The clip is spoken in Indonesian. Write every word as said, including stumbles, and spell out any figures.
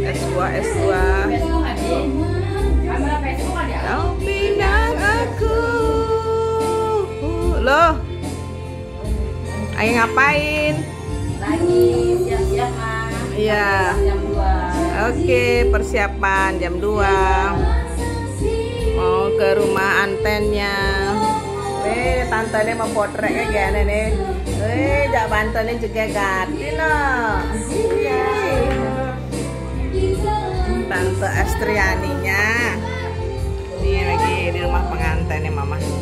S dua S dua. Kau pinang aku. Loh. Ayo ngapain? Lagi siap-siap, Ma. Iya. Jam dua. Oke, persiapan jam dua. Mau ke rumah antennya. Eh, tante ini mau potretnya gini nih. Eh, jak bantuin juga ganti loh. Iya. Tante Estrianinya. Ini lagi di rumah pengantinnya mama.